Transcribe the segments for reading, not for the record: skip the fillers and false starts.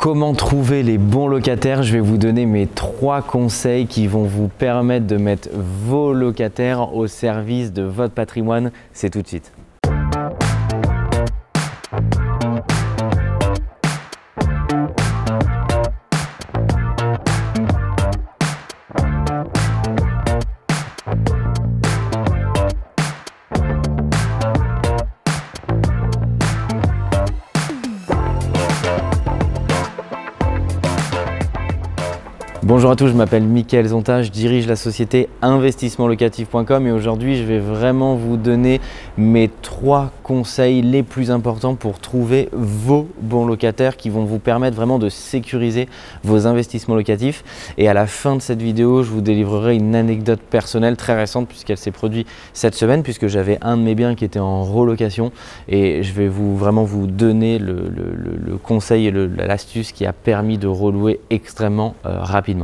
Comment trouver les bons locataires? Je vais vous donner mes 3 conseils qui vont vous permettre de mettre vos locataires au service de votre patrimoine. C'est tout de suite. Bonjour à tous, je m'appelle Mickaël Zonta, je dirige la société investissementlocatif.com et aujourd'hui je vais vraiment vous donner mes 3 conseils les plus importants pour trouver vos bons locataires qui vont vous permettre vraiment de sécuriser vos investissements locatifs. Et à la fin de cette vidéo, je vous délivrerai une anecdote personnelle très récente puisqu'elle s'est produite cette semaine, puisque j'avais un de mes biens qui était en relocation et je vais vraiment vous donner le conseil et l'astuce qui a permis de relouer extrêmement rapidement.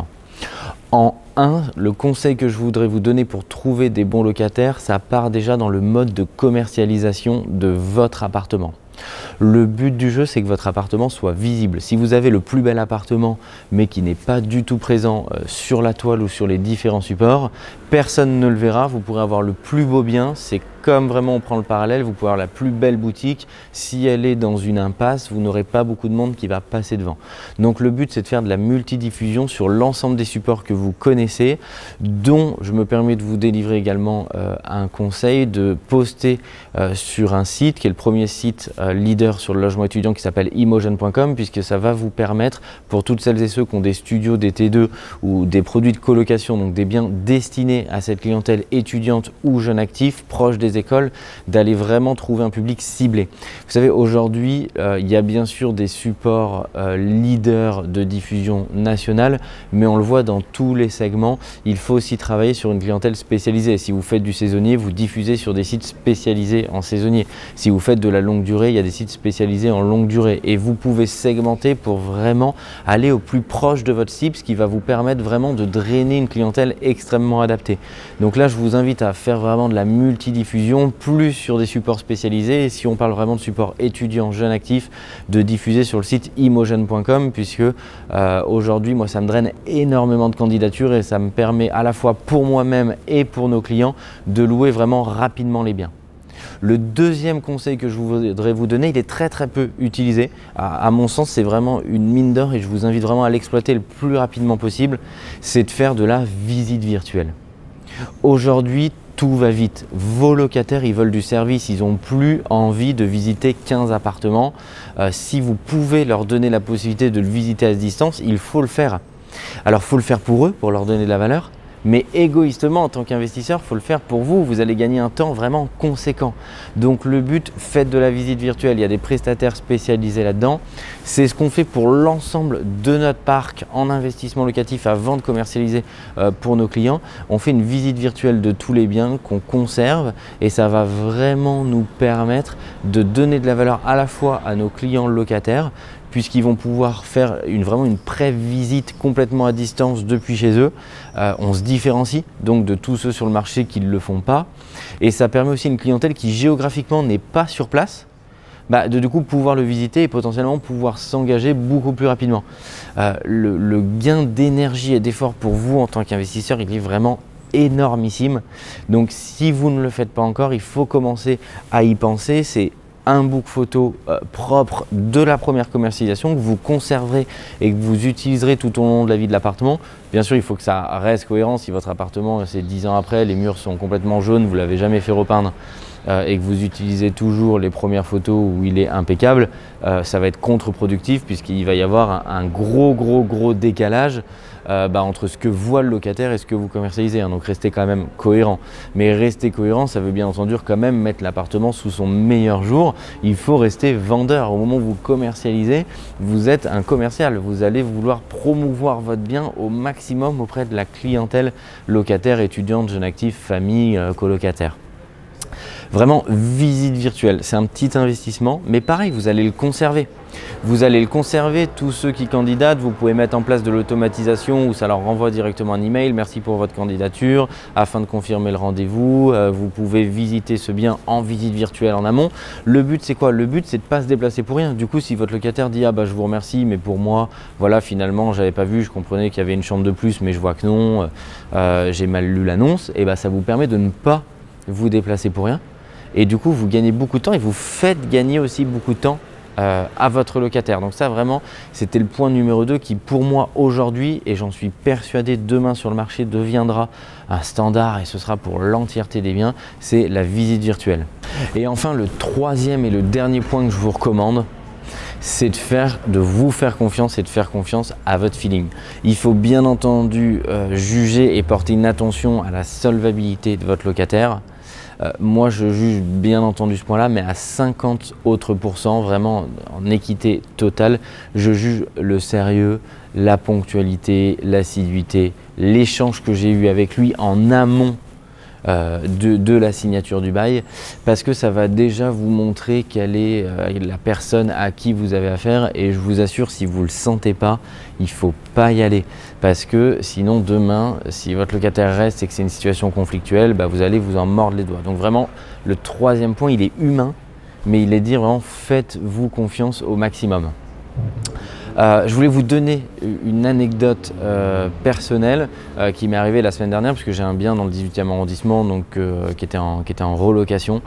En 1, le conseil que je voudrais vous donner pour trouver des bons locataires, ça part déjà dans le mode de commercialisation de votre appartement. Le but du jeu, c'est que votre appartement soit visible. Si vous avez le plus bel appartement, mais qui n'est pas du tout présent sur la toile ou sur les différents supports, personne ne le verra. Vous pourrez avoir le plus beau bien. C'est comme vraiment on prend le parallèle, vous pouvez avoir la plus belle boutique. Si elle est dans une impasse, vous n'aurez pas beaucoup de monde qui va passer devant. Donc le but, c'est de faire de la multidiffusion sur l'ensemble des supports que vous connaissez, dont je me permets de vous délivrer également un conseil de poster sur un site qui est le premier site leader sur le logement étudiant qui s'appelle imogen.com, puisque ça va vous permettre, pour toutes celles et ceux qui ont des studios, des T2 ou des produits de colocation, donc des biens destinés à cette clientèle étudiante ou jeune actif proche des écoles, d'aller vraiment trouver un public ciblé. Vous savez, aujourd'hui, il y a bien sûr des supports leaders de diffusion nationale, mais on le voit dans tous les segments, il faut aussi travailler sur une clientèle spécialisée. Si vous faites du saisonnier, vous diffusez sur des sites spécialisés en saisonnier. Si vous faites de la longue durée, il y a des sites spécialisés en longue durée et vous pouvez segmenter pour vraiment aller au plus proche de votre cible, ce qui va vous permettre vraiment de drainer une clientèle extrêmement adaptée. Donc là, je vous invite à faire vraiment de la multidiffusion, plus sur des supports spécialisés, et si on parle vraiment de support étudiant, jeune actif, de diffuser sur le site imogen.com, puisque aujourd'hui, moi, ça me draine énormément de candidatures et ça me permet à la fois pour moi-même et pour nos clients de louer vraiment rapidement les biens. Le deuxième conseil que je voudrais vous donner, il est très peu utilisé. À mon sens, c'est vraiment une mine d'or et je vous invite vraiment à l'exploiter le plus rapidement possible. C'est de faire de la visite virtuelle. Aujourd'hui, tout va vite. Vos locataires, ils veulent du service. Ils n'ont plus envie de visiter 15 appartements. Si vous pouvez leur donner la possibilité de le visiter à distance, il faut le faire. Alors, il faut le faire pour eux, pour leur donner de la valeur. Mais égoïstement, en tant qu'investisseur, il faut le faire pour vous. Vous allez gagner un temps vraiment conséquent. Donc le but, faites de la visite virtuelle. Il y a des prestataires spécialisés là-dedans. C'est ce qu'on fait pour l'ensemble de notre parc en investissement locatif avant de commercialiser pour nos clients. On fait une visite virtuelle de tous les biens qu'on conserve et ça va vraiment nous permettre de donner de la valeur à la fois à nos clients locataires, puisqu'ils vont pouvoir faire vraiment une pré-visite complètement à distance depuis chez eux. On se différencie donc de tous ceux sur le marché qui ne le font pas. Et ça permet aussi à une clientèle qui géographiquement n'est pas sur place, de du coup pouvoir le visiter et potentiellement pouvoir s'engager beaucoup plus rapidement. Le gain d'énergie et d'effort pour vous en tant qu'investisseur, il est vraiment énormissime. Donc si vous ne le faites pas encore, il faut commencer à y penser. C'est un book photo propre de la première commercialisation que vous conserverez et que vous utiliserez tout au long de la vie de l'appartement. Bien sûr, il faut que ça reste cohérent. Si votre appartement, c'est 10 ans après, les murs sont complètement jaunes, vous ne l'avez jamais fait repeindre et que vous utilisez toujours les premières photos où il est impeccable, ça va être contre-productif puisqu'il va y avoir un gros décalage entre ce que voit le locataire et ce que vous commercialisez. Donc restez quand même cohérent. Mais rester cohérent, ça veut bien entendu quand même mettre l'appartement sous son meilleur jour. Il faut rester vendeur. Au moment où vous commercialisez, vous êtes un commercial. Vous allez vouloir promouvoir votre bien au maximum auprès de la clientèle locataire, étudiante, jeune actif, famille, colocataire. Vraiment, visite virtuelle, c'est un petit investissement, mais pareil, vous allez le conserver. Vous allez le conserver, tous ceux qui candidatent, vous pouvez mettre en place de l'automatisation où ça leur renvoie directement un email, merci pour votre candidature, afin de confirmer le rendez-vous. Vous pouvez visiter ce bien en visite virtuelle en amont. Le but c'est quoi? Le but c'est de ne pas se déplacer pour rien. Du coup, si votre locataire dit « Ah bah je vous remercie, mais pour moi, voilà, finalement, j'avais pas vu, je comprenais qu'il y avait une chambre de plus, mais je vois que non, j'ai mal lu l'annonce », et bah ça vous permet de ne pas vous déplacer pour rien. Et du coup, vous gagnez beaucoup de temps et vous faites gagner aussi beaucoup de temps à votre locataire. Donc ça vraiment, c'était le point numéro 2 qui pour moi aujourd'hui, et j'en suis persuadé demain sur le marché, deviendra un standard et ce sera pour l'entièreté des biens, c'est la visite virtuelle. Et enfin, le troisième et le dernier point que je vous recommande, c'est de vous faire confiance et de faire confiance à votre feeling. Il faut bien entendu juger et porter une attention à la solvabilité de votre locataire. Moi, je juge bien entendu ce point-là, mais à 50 autres %, vraiment en équité totale, je juge le sérieux, la ponctualité, l'assiduité, l'échange que j'ai eu avec lui en amont de la signature du bail, parce que ça va déjà vous montrer quelle est la personne à qui vous avez affaire. Et je vous assure, si vous ne le sentez pas, il ne faut pas y aller, parce que sinon demain, si votre locataire reste et que c'est une situation conflictuelle, bah, vous allez vous en mordre les doigts. Donc vraiment, le troisième point, il est humain, mais il est dire vraiment faites-vous confiance au maximum. Je voulais vous donner une anecdote personnelle qui m'est arrivée la semaine dernière, puisque j'ai un bien dans le 18e arrondissement donc, qui était en relocation,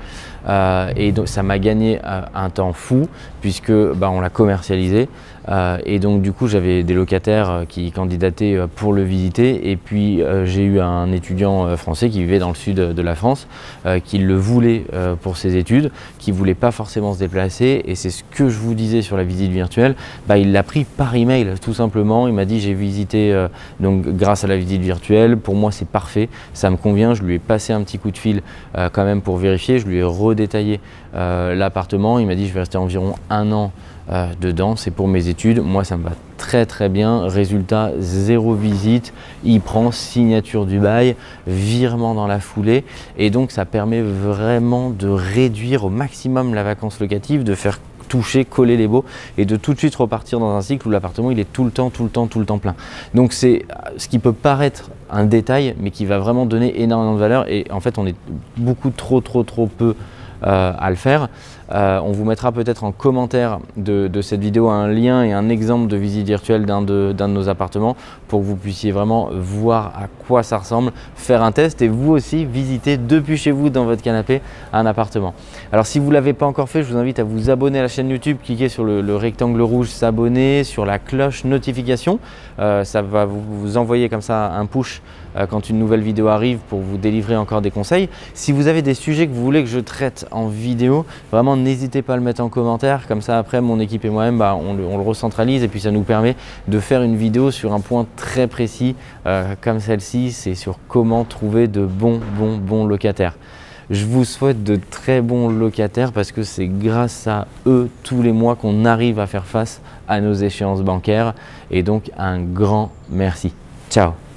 et donc ça m'a gagné un temps fou puisque bah, on l'a commercialisé, et donc du coup j'avais des locataires qui candidataient pour le visiter, et puis j'ai eu un étudiant français qui vivait dans le sud de la France qui le voulait pour ses études, qui ne voulait pas forcément se déplacer, et c'est ce que je vous disais sur la visite virtuelle, bah, il l'a pris par email tout simplement. Il m'a dit j'ai visité donc grâce à la visite virtuelle, pour moi c'est parfait, ça me convient. Je lui ai passé un petit coup de fil quand même pour vérifier, je lui ai redétaillé l'appartement. Il m'a dit je vais rester environ 1 an dedans, c'est pour mes études, moi ça me va très très bien. Résultat, 0 visite, il prend signature du bail, virement dans la foulée, et donc ça permet vraiment de réduire au maximum la vacance locative, de faire toucher, coller les baux et de tout de suite repartir dans un cycle où l'appartement il est tout le temps plein. Donc c'est ce qui peut paraître un détail, mais qui va vraiment donner énormément de valeur, et en fait on est beaucoup trop peu à le faire. On vous mettra peut-être en commentaire de cette vidéo un lien et un exemple de visite virtuelle d'un de nos appartements pour que vous puissiez vraiment voir à quoi ça ressemble, faire un test et vous aussi visiter depuis chez vous dans votre canapé un appartement. Alors si vous ne l'avez pas encore fait, je vous invite à vous abonner à la chaîne YouTube, cliquez sur le rectangle rouge s'abonner, sur la cloche notification, ça va vous envoyer comme ça un push quand une nouvelle vidéo arrive pour vous délivrer encore des conseils. Si vous avez des sujets que vous voulez que je traite en vidéo, vraiment n'hésitez pas à le mettre en commentaire, comme ça après mon équipe et moi-même bah, on le recentralise, et puis ça nous permet de faire une vidéo sur un point très précis comme celle-ci, c'est sur comment trouver de bons locataires. Je vous souhaite de très bons locataires, parce que c'est grâce à eux tous les mois qu'on arrive à faire face à nos échéances bancaires, et donc un grand merci. Ciao.